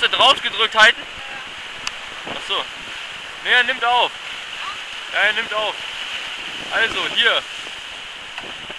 Taste drauf gedrückt halten. Achso. Ne, er nimmt auf. Ja, er nimmt auf. Also, hier.